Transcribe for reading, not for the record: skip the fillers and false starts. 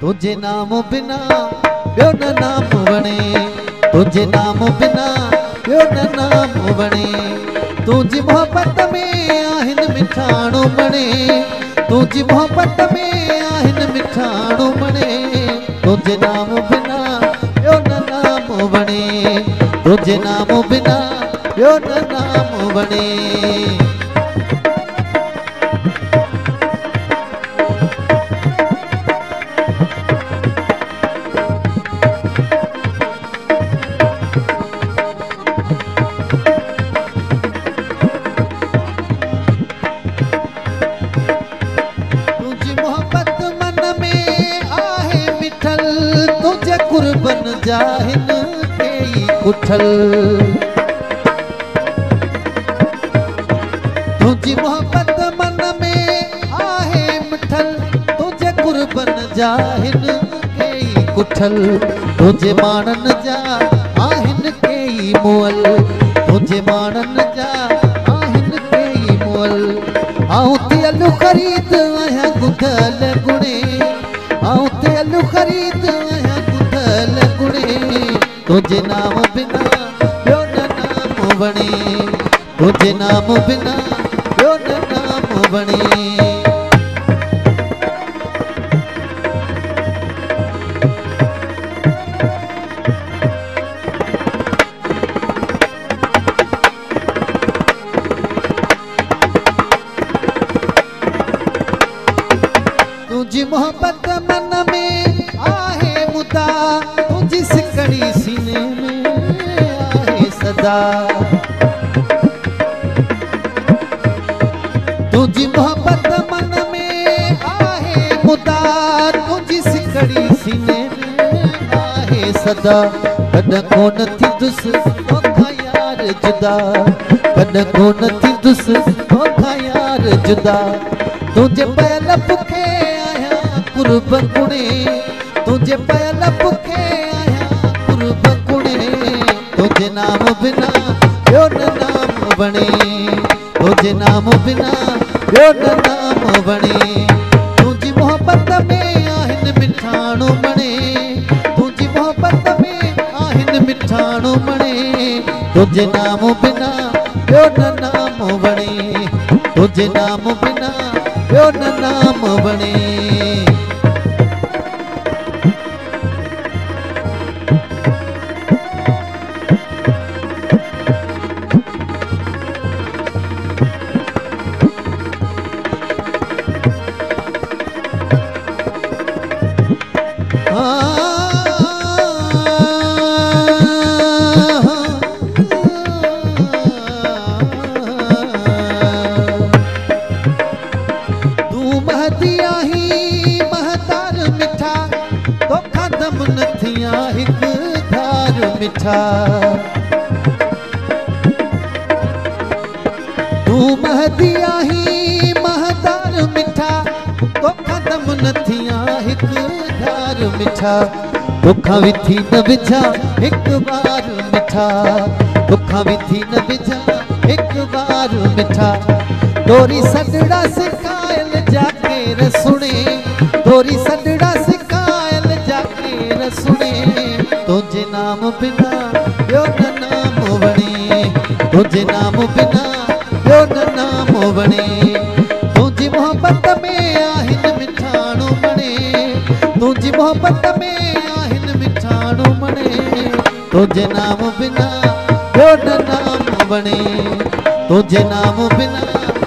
तुझे नाम बिना ॿियो न नाम वणे, तुझे नाम बिना ॿियो न नाम वणे। तुझी मोहब्बत में आहिनि मिठाणो बणे, तुझी मोहब्बत में आहिनि मिठाणो बणे। तुझे नाम बिना ॿियो न नाम वणे, तुझे नाम बिना ॿियो न नाम वणे। कुर्बन जाहिन कई कुठल, तुझी मोहब्बत मन में आहे मिठल, तुझे कुर्बन जाहिन कई कुठल। तुझे मानन जा आहिन कई मुअल, तुझे मानन जा आहिन कई मुअल। आऊं तेलु ख़रीद आहियां गुदल गुणे, आऊं तेलु ख़रीद आहियां गुदल गुणे। तुझे नाम बिना ॿियो न नाम वणे, तुझे नाम बिना ॿियो न नाम वणे। तुझी मोहब्बत मन में आहे मुदा, तुझी सिकड़ी सीने में आहे सदा। तुझी मोहब्बत मन में आहे मुदा, तुझी सिकड़ी सीने में आहे सदा। कॾहिं कोन थींदुसि तोखां यार जुदा, कॾहिं कोन थींदुसि तोखां यार जुदा। तुझे पयल पुखे कुर्ब कुणे, तुझे पयल पुखे आहियां कुर्ब कुणे। तुझे नाम बिना ॿियो न नाम वणे, तुझे नाम बिना ॿियो न नाम वणे। तुझी मोहब्बत में आहिनि मिठाणो बणे, तुझी मोहब्बत में आहिनि मिठाणो बणे। तुझे नाम बिना ॿियो न नाम वणे, तुझे नाम बिना ॿियो न नाम वणे। तू महदी आही महतार मिठा, तोखां दम न थियां हिकु धार मिठा। तू महदी आही महतार मिठा, तोखां दम न थियां हिकु धार मिठा। तोखां विथी न विझा हिकु बार मिठा, तोखां विथी न विझा हिकु बार मिठा। तोरी सॾड़ा सिकायल जाके रसुणे, तोरी सॾड़ा सिकायल जाके रसुणे। तुझे नाम बिना ॿियो न नाम वणे, तुझे नाम बिना ॿियो न नाम वणे। तुझी मोहब्बत में आहिनि मिठाणो बणे, तुझी मोहब्बत में आहिनि मिठाणो बणे। तुझे नाम बिना ॿियो न नाम वणे, तुझे नाम बिना